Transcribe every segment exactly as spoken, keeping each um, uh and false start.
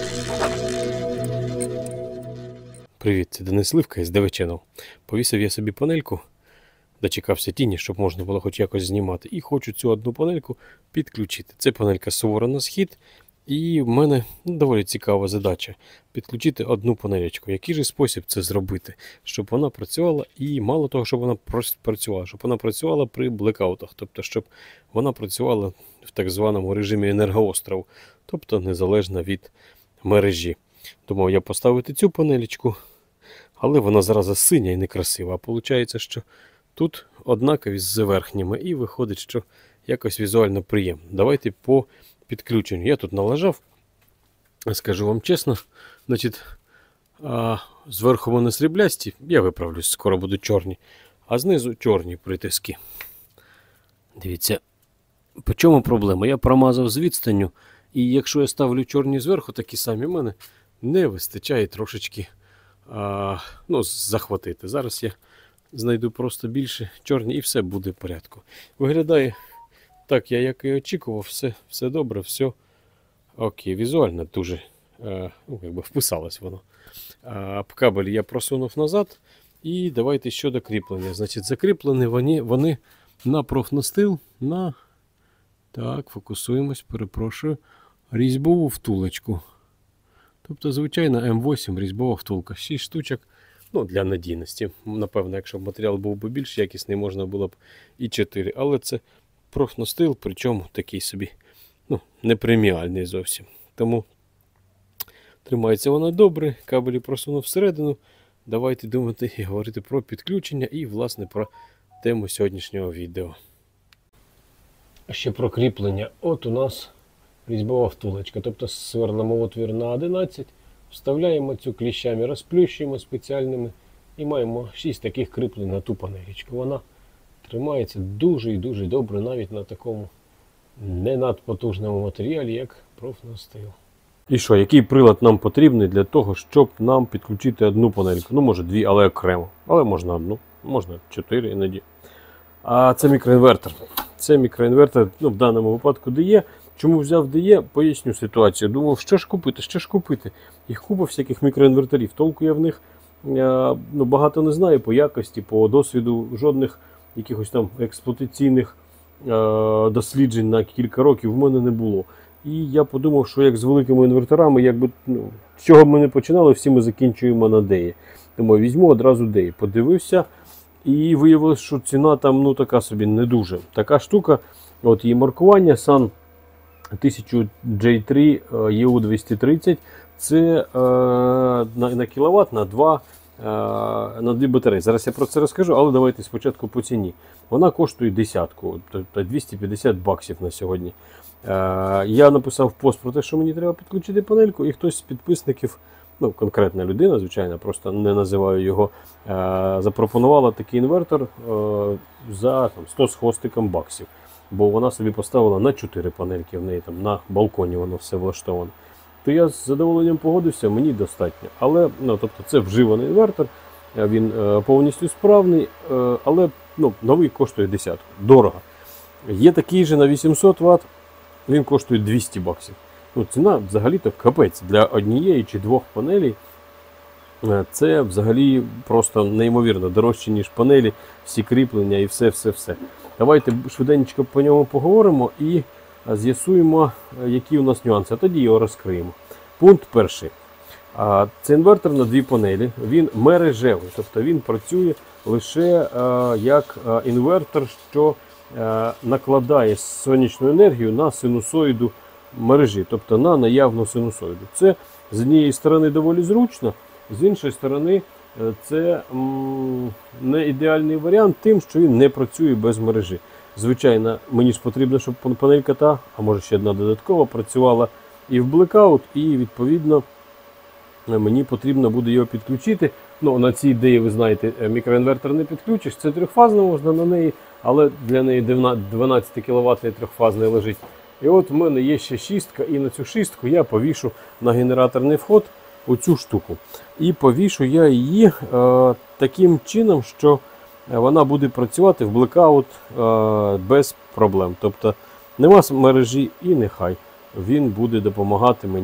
Привіт, це Денис Ливка із ді ві Channel. Повісив я собі панельку, дочекався тіні, щоб можна було хоч якось знімати. І хочу цю одну панельку підключити. Це панелька сувора на схід. І в мене ну, доволі цікава задача – підключити одну панелечку. Який же спосіб це зробити? Щоб вона працювала і мало того, щоб вона просто працювала, щоб вона працювала при блекаутах. Тобто, щоб вона працювала в так званому режимі енергоострову, тобто незалежно від мережі. Думав я поставити цю панелечку, але вона зараз синя і некрасива. А виходить, що тут однакові з верхніми і виходить, що якось візуально приємно. Давайте по підключенню. Я тут налажав, скажу вам чесно, значить, а, зверху вони сріблясті, я виправлюсь, скоро будуть чорні, а знизу чорні притиски. Дивіться, по чому проблема? Я промазав з відстанню, і якщо я ставлю чорні зверху, такі самі, в мене не вистачає трошечки а, ну, захватити. Зараз я знайду просто більше чорні і все буде в порядку. Виглядає так, я як і очікував, все, все добре, все окей. Візуально дуже а, ну, якби вписалось воно. А, кабель я просунув назад. І давайте щодо кріплення. Значить, закріплені вони, вони на профнастил, на, так, фокусуємось, перепрошую, різьбову втулочку. Тобто, звичайно, ем вісім різьбова втулка. шість штучок, ну, для надійності. Напевно, якщо б матеріал був би більш якісний, можна було б і чотири. Але це профнастил, причому такий собі, ну, не преміальний зовсім. Тому тримається вона добре, кабелі просунув всередину. Давайте думати і говорити про підключення і, власне, про тему сьогоднішнього відео. А ще про кріплення. От у нас різьбова втулочка. Тобто сверлимо отвір на одинадцять, вставляємо цю кліщами, розплющуємо спеціальними і маємо шість таких кріплень на ту панелечку. Вона тримається дуже і дуже добре навіть на такому не надпотужному матеріалі, як профнастил. І що, який прилад нам потрібний для того, щоб нам підключити одну панельку? Ну, може дві, але окремо. Але можна одну, можна чотири іноді. А це мікроінвертор. Це мікроінвертор, ну, в даному випадку ді і. Чому взяв ді і? Поясню ситуацію. Думав, що ж купити, що ж купити. Їх купа всяких мікроінверторів. Толку я в них ну, багато не знаю по якості, по досвіду. Жодних якихось там експлуатаційних досліджень на кілька років в мене не було. І я подумав, що як з великими інверторами, якби, ну, з чого б ми не починали, всі ми закінчуємо на ді і. Тому я візьму одразу ді і. Подивився і виявилося, що ціна там ну, така собі не дуже. Така штука, от її маркування, Sun тисяча джей три і ю двісті тридцять, це е, на, на кіловат, на два, е, на дві батареї. Зараз я про це розкажу, але давайте спочатку по ціні. Вона коштує десятку, тобто двісті п'ятдесят баксів на сьогодні. Я написав пост про те, що мені треба підключити панельку, і хтось з підписників, ну, конкретна людина, звичайно, просто не називаю його, запропонувала такий інвертор за там, сто з хвостиком баксів. Бо вона собі поставила на чотири панельки, в неї там на балконі воно все влаштовано. То я з задоволенням погодився, мені достатньо. Але, ну, тобто це вживаний інвертор, він повністю справний, але ну, новий коштує десятку. Дорого. Є такий же на вісімсот ватт. Він коштує двісті баксів. Ну, ціна взагалі-то капець. Для однієї чи двох панелей це взагалі просто неймовірно дорожче, ніж панелі, всі кріплення і все-все-все. Давайте швиденько по ньому поговоримо і з'ясуємо, які у нас нюанси. А тоді його розкриємо. Пункт перший. Це інвертор на дві панелі. Він мережевий, тобто він працює лише як інвертор, що накладає сонячну енергію на синусоїду мережі, тобто на наявну синусоїду. Це з однієї сторони доволі зручно, з іншої сторони це м, не ідеальний варіант тим, що він не працює без мережі. Звичайно, мені ж потрібно, щоб панелька та, а може ще одна додаткова, працювала і в блекаут, і відповідно мені потрібно буде його підключити. Ну, на цій ідеї, ви знаєте, мікроінвертор не підключиш, це трьохфазна можна на неї, але для неї дванадцять кіловатний трьохфазний лежить. І от в мене є ще шістка, і на цю шістку я повішу на генераторний вход оцю штуку. І повішу я її е, таким чином, що вона буде працювати в блекаут е, без проблем. Тобто нема мережі і нехай він буде допомагати мені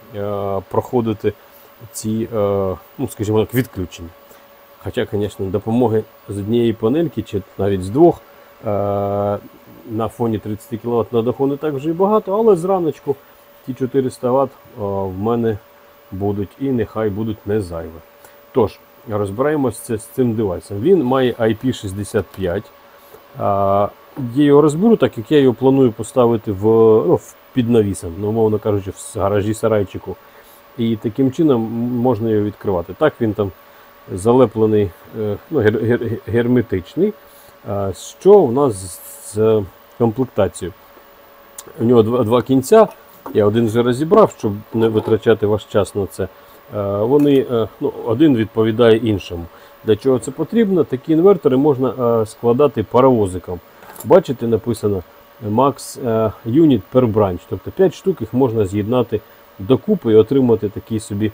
е, проходити ці, е, ну, скажімо так, відключення. Хоча, звісно, допомоги з однієї панельки чи навіть з двох е, на фоні тридцять кіловат на даху не так вже і багато, але зраночку ті чотириста ватт е, в мене будуть і нехай будуть не зайві. Тож, розбираємося з цим девайсом. Він має ай пі шістдесят п'ять. Я його розберу, так як я його планую поставити в, ну, під навісом, ну, умовно кажучи, в гаражі-сарайчику. І таким чином можна його відкривати. Так, він там залеплений, ну, гер, гер, герметичний. Що у нас з комплектацією? У нього два, два кінця. Я один вже розібрав, щоб не витрачати ваш час на це. Вони, ну, один відповідає іншому. Для чого це потрібно? Такі інвертори можна складати паровозиком. Бачите, написано Max Unit per Branch. Тобто п'ять штук їх можна з'єднати докупи і отримати такий собі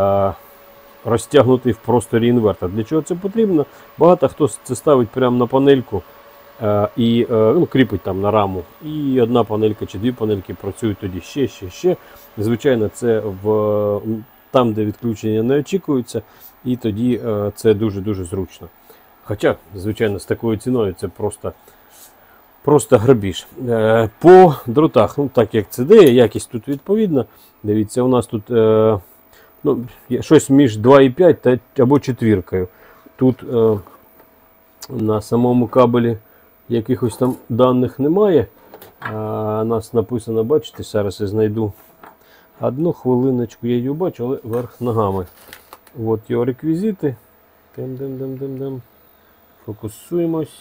розтягнутий в просторі інвертор. Для чого це потрібно? Багато хто це ставить прямо на панельку і, ну, кріпить там на раму. І одна панелька чи дві панельки працюють тоді ще, ще, ще. Звичайно, це в, там, де відключення не очікується, і тоді це дуже-дуже зручно. Хоча, звичайно, з такою ціною це просто, просто грабіж. По дротах, ну, так як це де, якість тут відповідна. Дивіться, у нас тут ну, щось між два і п'ять та або четвіркою. Тут е, на самому кабелі якихось там даних немає. А, у нас написано, бачите, зараз я знайду одну хвилиночку, я її бачу, але вверх ногами. От його реквізити. Дем-дем-дем-дем-дем. Фокусуємось.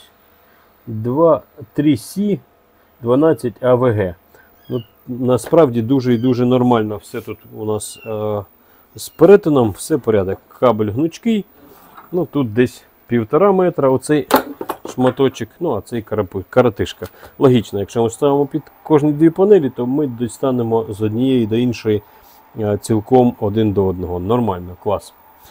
два три сі дванадцять а ве ге. Ну, насправді дуже і дуже нормально все тут у нас е, з перетином, все порядок. Кабель гнучкий, ну тут десь півтора метра, оцей шматочок, ну а цей каратишка. Логічно, якщо ми ставимо під кожні дві панелі, то ми дістанемо з однієї до іншої е, цілком один до одного. Нормально, клас.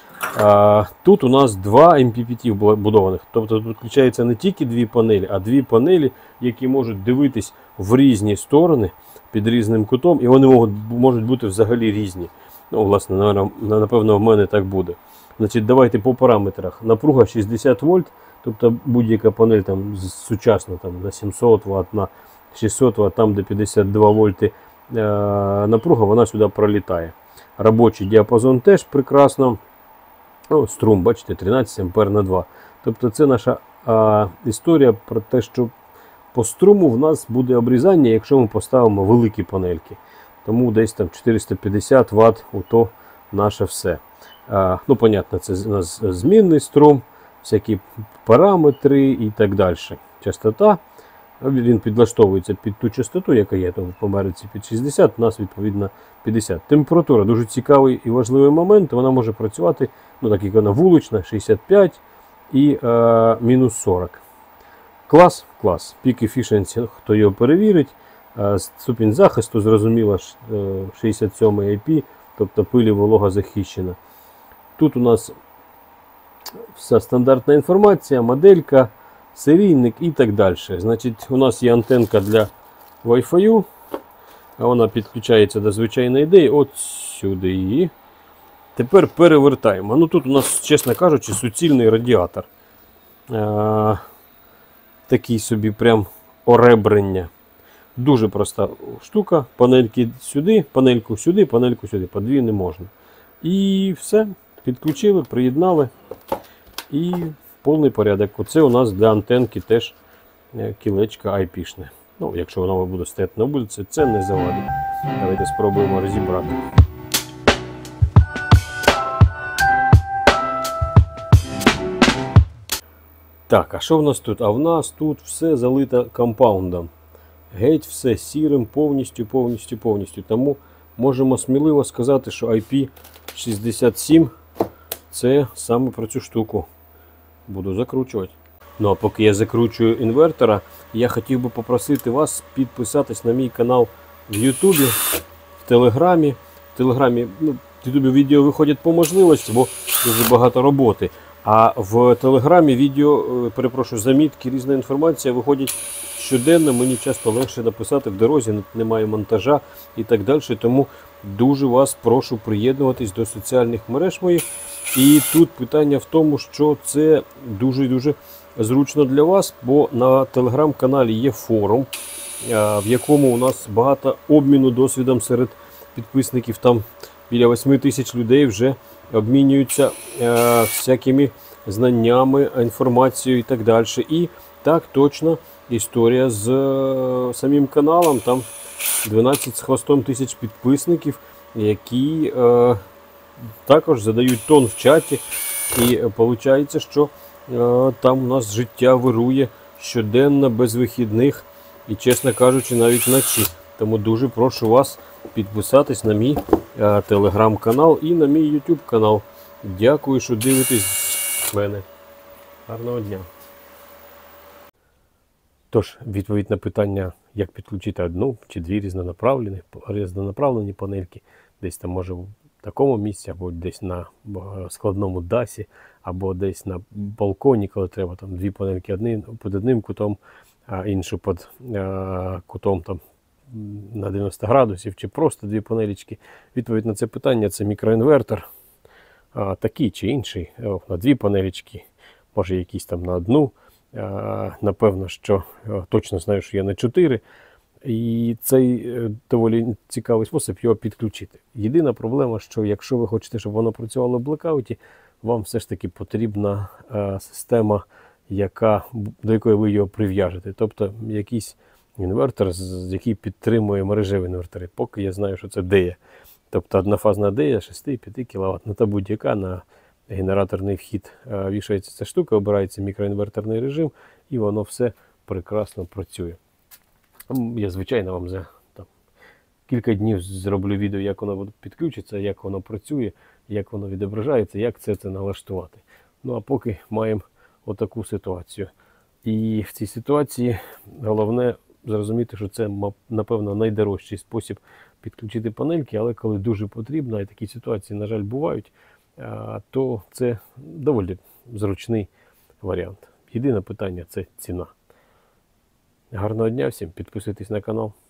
А, тут у нас два ем пі пі ті вбудованих, тобто тут включається не тільки дві панелі, а дві панелі, які можуть дивитись в різні сторони під різним кутом, і вони можуть, можуть бути взагалі різні. Ну, власне, напевно, в мене так буде. Значить, давайте по параметрах. Напруга шістдесят вольт, тобто будь-яка панель там сучасна там, на сімсот ватт, на шістсот ватт, там де п'ятдесят два вольти е напруга, вона сюди пролітає. Робочий діапазон теж прекрасно. О, струм, бачите, тринадцять ампер на два. Тобто це наша а, історія про те, що по струму в нас буде обрізання, якщо ми поставимо великі панельки. Тому десь там чотириста п'ятдесят ватт, ото наше все. А, ну, понятно, це у нас змінний струм, всякі параметри і так далі. Частота, він підлаштовується під ту частоту, яка є там в Америці під шістдесят, у нас відповідно п'ятдесят. Температура, дуже цікавий і важливий момент, вона може працювати, ну так як вона вулична, шістдесят п'ять і е, мінус сорок. Клас, клас. Peak Efficiency, хто його перевірить. Е, ступінь захисту, зрозуміло, шістдесят сьомий ай пі, тобто пилі волога захищена. Тут у нас вся стандартна інформація, моделька, серійник і так далі. Значить, у нас є антенка для Wi-Fi, а вона підключається до звичайної ідеї от сюди. Тепер перевертаємо. Ну тут у нас, чесно кажучи, суцільний радіатор. А, такий собі прям оребрення. Дуже проста штука. Панельки сюди, панельку сюди, панельку сюди. По дві не можна. І все. Підключили, приєднали. І повний порядок. Оце у нас для антенки теж кілечка ай пі-шне. Ну, якщо воно буде стояти на вулиці, це не завадить. Давайте спробуємо розібрати. Так, а що в нас тут? А в нас тут все залито компаундом. Геть все сірим, повністю, повністю, повністю. Тому можемо сміливо сказати, що ай пі шістдесят сім це саме про цю штуку. Буду закручувати. Ну а поки я закручую інвертора, я хотів би попросити вас підписатись на мій канал в Ютубі, в Телеграмі. В Телеграмі, ну, в Ютубі відео виходять по можливості, бо дуже багато роботи. А в Телеграмі відео, перепрошую, замітки, різна інформація виходять щоденно. Мені часто легше написати в дорозі, немає монтажа і так далі. Тому дуже вас прошу приєднуватись до соціальних мереж моїх. І тут питання в тому, що це дуже-дуже зручно для вас, бо на телеграм-каналі є форум, в якому у нас багато обміну досвідом серед підписників. Там біля восьми тисяч людей вже обмінюються е, всякими знаннями, інформацією і так далі. І так точно історія з е, самим каналом. Там дванадцять з хвостом тисяч підписників, які е, також задають тон в чаті. І виходить, що е, там у нас життя вирує щоденно, без вихідних і, чесно кажучи, навіть вночі. Тому дуже прошу вас підписатись на мій е, телеграм-канал і на мій ютуб канал. Дякую, що дивитесь мене. Гарного дня. Тож, відповідь на питання, як підключити одну чи дві різнонаправлені, різнонаправлені панельки, десь там може в такому місці, або десь на складному дасі, або десь на балконі, коли треба там дві панельки одні під одним кутом, а іншу під а, кутом там на дев'яносто градусів, чи просто дві панелічки. Відповідь на це питання – це мікроінвертор, а, такий чи інший, о, на дві панелічки, може якийсь там на одну. А, напевно, що о, точно знаю, що є на чотири. І цей е, доволі цікавий спосіб його підключити. Єдина проблема, що якщо ви хочете, щоб воно працювало в блекауті, вам все ж таки потрібна е, система, яка, до якої ви його прив'яжете. Тобто якийсь інвертор, який підтримує мережеві інвертори. Поки я знаю, що це дея. Тобто однофазна дея шість-п'ять кіловат. Ну та будь-яка на генераторний вхід е, вішається ця штука, обирається мікроінверторний режим, і воно все прекрасно працює. Я, звичайно, вам за там, кілька днів зроблю відео, як воно підключиться, як воно працює, як воно відображається, як це це налаштувати. Ну, а поки маємо отаку ситуацію. І в цій ситуації головне зрозуміти, що це, напевно, найдорожчий спосіб підключити панельки, але коли дуже потрібно, і такі ситуації, на жаль, бувають, то це доволі зручний варіант. Єдине питання – це ціна. Гарного дня всім, підписуйтесь на канал.